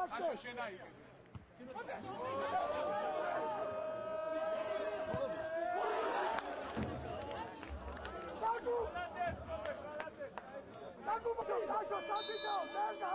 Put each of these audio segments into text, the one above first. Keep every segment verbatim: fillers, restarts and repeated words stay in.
აშო შენ აიგე დაგუ დაგუ აშო საბიჯო მერდა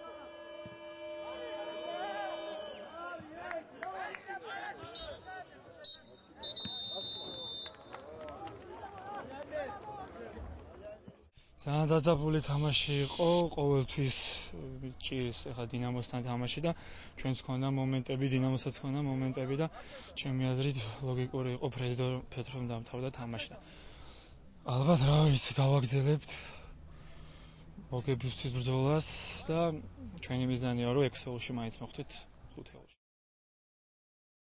ძალიან დაძაბული თამაში იყო, ყოველთვის ჭირს ახლა დინამოსთან თამაში და ჩვენც გქონდა მომენტები, დინამოსაც გქონდა მომენტები და ჩემი აზრით ლოგიკური იყო ფრედო პეტრომ დამთავრდა თამაში და ალბათ რა ვიცი, გავაგზავნებთ მოგებისთვის ბრძოლას და ჩვენი მიზანია რომ ექვსეულში მაინც მოხვდეთ ხუთეულში.